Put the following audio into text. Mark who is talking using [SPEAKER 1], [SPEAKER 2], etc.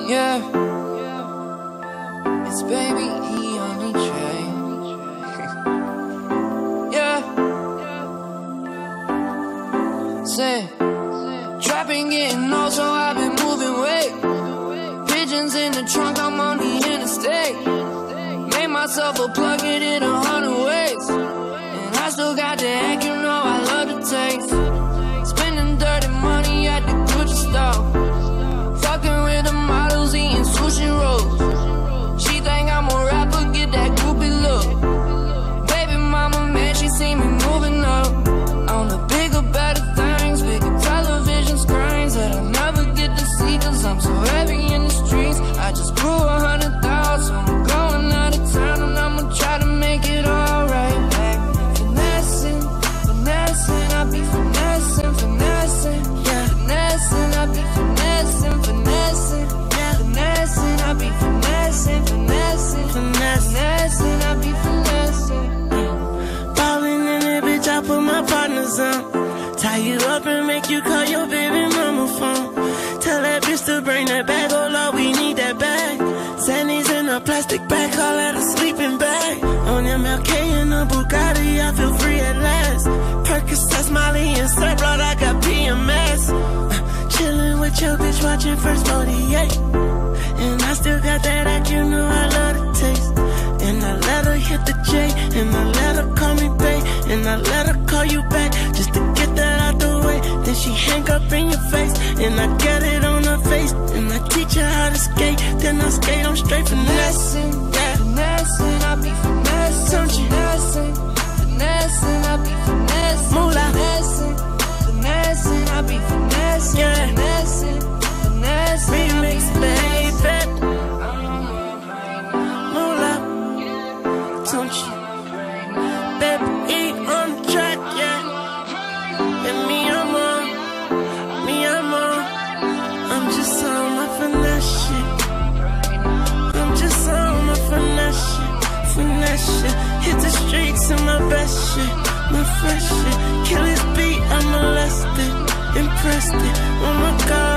[SPEAKER 1] Yeah, it's baby E on the train. Yeah, say, trapping getting old, so I've been moving weight. Pigeons in the trunk, I'm on the interstate. Made myself a plug, it in 100 ways. And I still got the act, you know I love the taste. Spending dirty money at the Gucci store. Fucking with the models, eating sushi rolls. She think I'm a rapper, get that groupie look. Baby mama, man, she see me moving up. On the bigger, better things, bigger television screens that I never get to see, cause I'm so heavy in the streets. I just grew 100,000, I'm going out of town, and I'ma try to make it alright. Finessing, finessing, I be finessing, finessing, yeah. Finessing, I be finessing, finessing, yeah. Finessing, I be finessing, finessing, finessing, I be finessing.
[SPEAKER 2] Ballin' in it, bitch, I put my partners on. Tie you up and make you call your baby mama phone. Tell that bitch to bring that bag, oh Lord, we need that bag. Sandy's in a plastic bag, call that a sleeping bag. On MLK in a Bugatti, I feel free at last. Percocets, Molly, and Sir Blood, I got PMS. Chillin' with your bitch, watching First 48. And I still got that act, you know I love the taste. And I let her hit the J, and I let her call me babe, and I let her call you back, just to get that out the way. Then she hang up in your face, and I get it on her face, and I teach her how to skate, then I skate on straight finessing, yeah.
[SPEAKER 1] Finessing, I be finessing,
[SPEAKER 2] Don't you?
[SPEAKER 1] finessing, finessing, I be finessing,
[SPEAKER 2] Moolah.
[SPEAKER 1] finessing, finessing, I be finessing,
[SPEAKER 2] Yeah.
[SPEAKER 1] finessing, finessing,
[SPEAKER 2] Remix, baby. Moolah. Don't you? Baby, E on the track, yeah. And me, I'm on. I'm just on my finesse shit. I'm just on my finesse shit. Finesse shit. Hit the streets in my best shit. My fresh shit. Kill his beat, I'm molested. Impressed it. Oh my God.